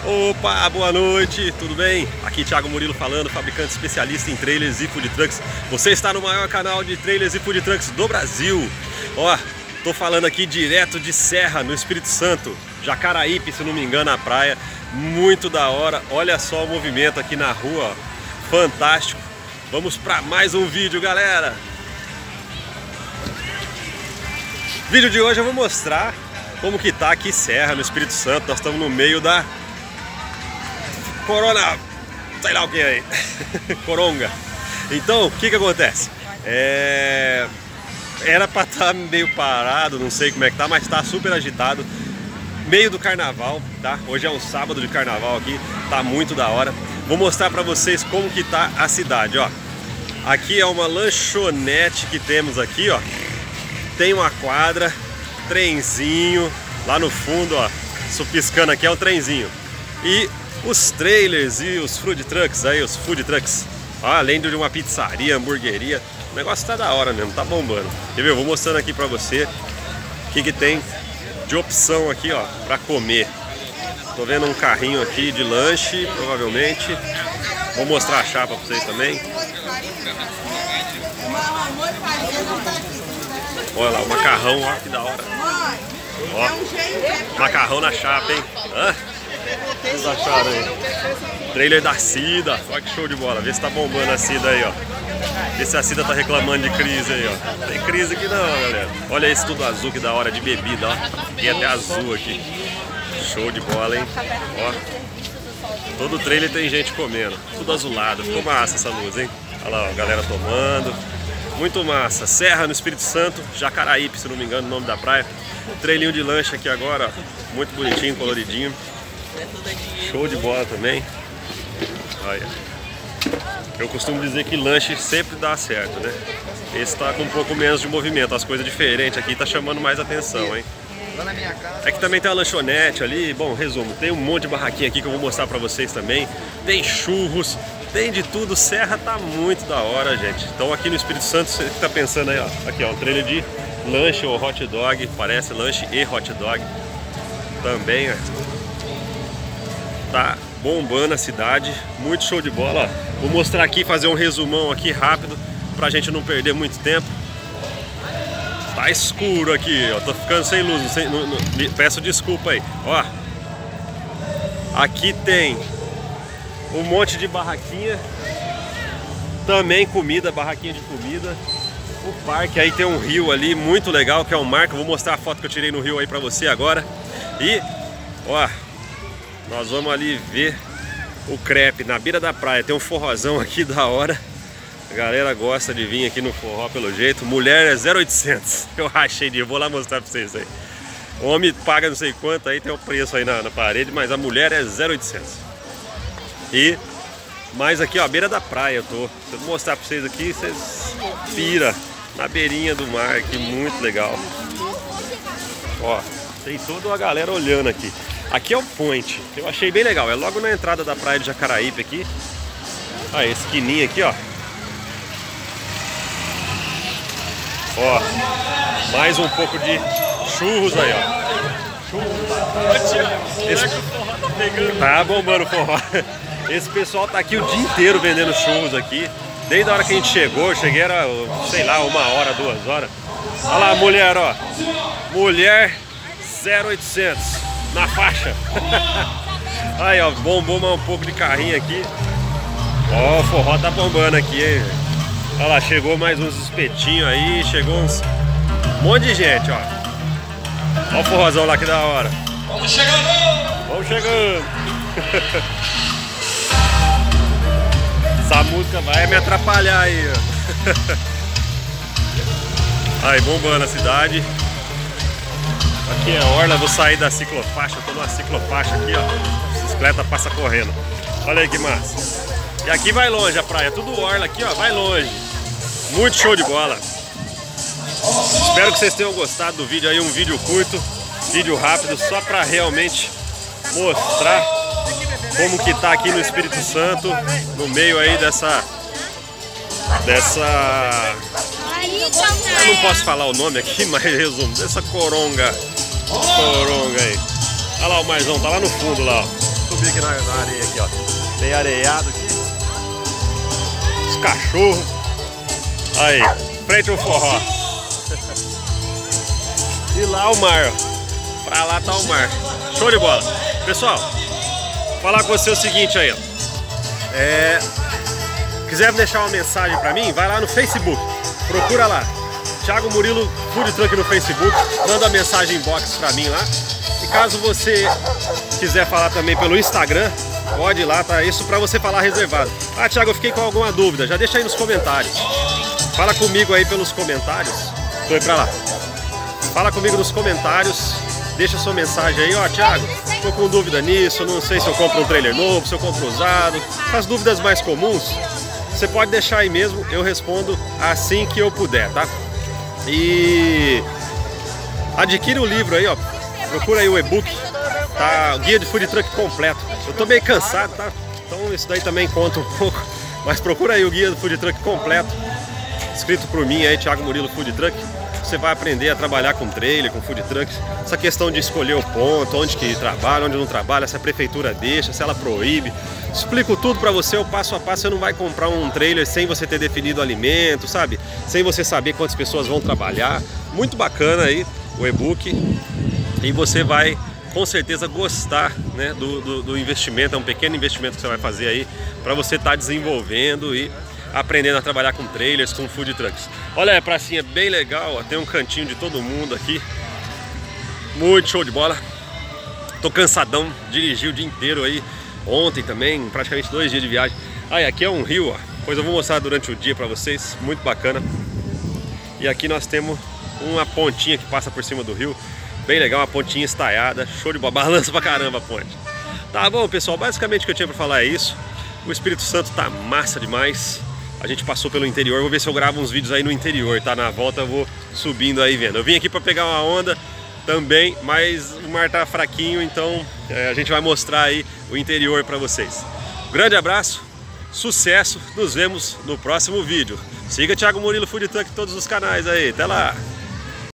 Opa, boa noite, tudo bem? Aqui Thiago Murilo falando, fabricante especialista em trailers e food trucks. Você está no maior canal de trailers e food trucks do Brasil. Ó, tô falando aqui direto de Serra, no Espírito Santo, Jacaraípe, se não me engano, a praia. Muito da hora, olha só o movimento aqui na rua, ó. Fantástico. Vamos para mais um vídeo, galera. Vídeo de hoje eu vou mostrar como que tá aqui Serra, no Espírito Santo. Nós estamos no meio da Corona, sei lá o que aí, Coronga. Então, o que que acontece? Era pra estar meio parado, não sei como é que tá, mas tá super agitado. Meio do carnaval, tá? Hoje é um sábado de carnaval aqui, tá muito da hora. Vou mostrar pra vocês como que tá a cidade, ó. Aqui é uma lanchonete que temos aqui, ó. Tem uma quadra, trenzinho, lá no fundo, ó. Piscando aqui é um trenzinho. E os trailers e os food trucks aí, os food trucks, ó, além de uma pizzaria, hamburgueria, o negócio tá da hora mesmo, tá bombando. Quer ver? Eu vou mostrando aqui pra você o que que tem de opção aqui, ó, pra comer. Tô vendo um carrinho aqui de lanche, provavelmente. Vou mostrar a chapa pra vocês também. Olha lá, o macarrão, ó, que da hora. Ó, macarrão na chapa, hein? Hã? O que vocês acharam aí? Trailer da Cida, olha que show de bola. Vê se tá bombando a Cida aí, ó. Vê se a Cida tá reclamando de crise aí, ó. Tem crise aqui não, galera. Olha esse tudo azul, que da hora, de bebida, ó. Tem até azul aqui. Show de bola, hein? Ó. Todo trailer tem gente comendo. Tudo azulado. Ficou massa essa luz, hein? Olha lá, ó, a galera tomando. Muito massa. Serra, no Espírito Santo. Jacaraípe, se não me engano, o nome da praia. Trailinho de lanche aqui agora, ó. Muito bonitinho, coloridinho. Show de bola também. Olha. Eu costumo dizer que lanche sempre dá certo, né? Esse tá com um pouco menos de movimento. As coisas diferentes aqui tá chamando mais atenção, hein? Aqui também tem uma lanchonete ali. Bom, resumo, tem um monte de barraquinha aqui que eu vou mostrar pra vocês também. Tem churros, tem de tudo. Serra tá muito da hora, gente. Então aqui no Espírito Santo, você que tá pensando aí, ó. Aqui, ó, um trailer de lanche ou hot dog. Parece lanche e hot dog também, ó. Tá bombando a cidade, muito show de bola, ó. Vou mostrar aqui, fazer um resumão aqui rápido, pra gente não perder muito tempo. Tá escuro aqui, ó, tô ficando sem luz, peço desculpa aí. Ó, aqui tem um monte de barraquinha, também comida, barraquinha de comida. O parque, aí tem um rio ali, muito legal, que é um marco. Vou mostrar a foto que eu tirei no rio aí pra você agora. E, ó, nós vamos ali ver o crepe na beira da praia. Tem um forrozão aqui da hora. A galera gosta de vir aqui no forró pelo jeito. Mulher é 0,800. Eu rachei de... Vou lá mostrar pra vocês aí. O homem paga não sei quanto, aí tem o preço aí na parede, mas a mulher é 0,800. E mais aqui, ó, a beira da praia eu tô. Se eu mostrar pra vocês aqui, vocês piram. Na beirinha do mar aqui, muito legal. Ó, tem toda a galera olhando aqui. Aqui é o point, eu achei bem legal, é logo na entrada da praia de Jacaraípe aqui. Ó, esquininha aqui, ó. Ó, mais um pouco de churros aí, ó. Churros. Tá bombando o forró. Esse pessoal tá aqui o dia inteiro vendendo churros aqui. Desde a hora que a gente chegou, eu cheguei era, sei lá, 1 hora, 2 horas. Olha lá a mulher, ó. Mulher 0,800. Na faixa. Aí, ó, bombou mais um pouco de carrinho aqui. Ó, o forró tá bombando aqui, hein? Olha lá, chegou mais uns espetinhos aí. Chegou uns... um monte de gente, ó. Ó o forrozão lá, que da hora. Vamos chegando! Vamos chegando! Essa música vai me atrapalhar aí, ó. Aí, bombando a cidade. Aqui é a orla, vou sair da ciclofaixa, tô numa ciclofaixa aqui, ó. A bicicleta passa correndo. Olha aí que massa. E aqui vai longe a praia, tudo orla aqui, ó, vai longe. Muito show de bola. Espero que vocês tenham gostado do vídeo aí, um vídeo curto, vídeo rápido, só pra realmente mostrar como que tá aqui no Espírito Santo, no meio aí dessa... Eu não posso falar o nome aqui, mas resumo, dessa coronga aí. Olha lá o marzão, tá lá no fundo lá, ó. subir aqui na areia aqui, ó. Tem areiado aqui. Os cachorros. Aí, frente ao forró. E lá o mar, ó. Pra lá tá o mar. Show de bola. Pessoal, vou falar com você o seguinte aí, ó. Quiser deixar uma mensagem pra mim, vai lá no Facebook. Procura lá. Thiago Murilo Food Truck no Facebook. Manda mensagem inbox pra mim lá. E caso você quiser falar também pelo Instagram, pode ir lá, tá? Isso pra você falar reservado. Ah, Thiago, eu fiquei com alguma dúvida. Já deixa aí nos comentários. Fala comigo aí pelos comentários. Tô indo pra lá. Fala comigo nos comentários. Deixa sua mensagem aí, ó, Thiago, tô com dúvida nisso, não sei se eu compro um trailer novo, se eu compro usado. As dúvidas mais comuns, você pode deixar aí mesmo, eu respondo assim que eu puder, tá? E adquire o livro aí, ó. Procura aí o e-book, tá? O guia de food truck completo. Eu tô meio cansado, tá? Então isso daí também conta um pouco. Mas procura aí o guia do food truck completo, escrito por mim aí, Thiago Murilo Food Truck. Você vai aprender a trabalhar com trailer, com food trucks. Essa questão de escolher o ponto, onde que trabalha, onde não trabalha, se a prefeitura deixa, se ela proíbe. Explico tudo pra você, o passo a passo. Você não vai comprar um trailer sem você ter definido o alimento, sabe? Sem você saber quantas pessoas vão trabalhar. Muito bacana aí o e-book. E você vai com certeza gostar, né, do investimento. É um pequeno investimento que você vai fazer aí para você estar desenvolvendo e aprendendo a trabalhar com trailers, com food trucks. Olha a pracinha bem legal, ó, tem um cantinho de todo mundo aqui. Muito show de bola. Tô cansadão, dirigi o dia inteiro aí. Ontem também, praticamente 2 dias de viagem. Aí, aqui é um rio, ó. Depois eu vou mostrar durante o dia pra vocês, muito bacana. E aqui nós temos uma pontinha que passa por cima do rio. Bem legal, uma pontinha estaiada, show de bola, balança pra caramba a ponte. Tá bom, pessoal, basicamente o que eu tinha pra falar é isso. O Espírito Santo tá massa demais. A gente passou pelo interior, vou ver se eu gravo uns vídeos aí no interior, tá? Na volta eu vou subindo aí vendo. Eu vim aqui pra pegar uma onda também, mas o mar tá fraquinho, então a gente vai mostrar aí o interior pra vocês. Grande abraço, sucesso, nos vemos no próximo vídeo. Siga Thiago Murilo Food Truck em todos os canais aí, até lá!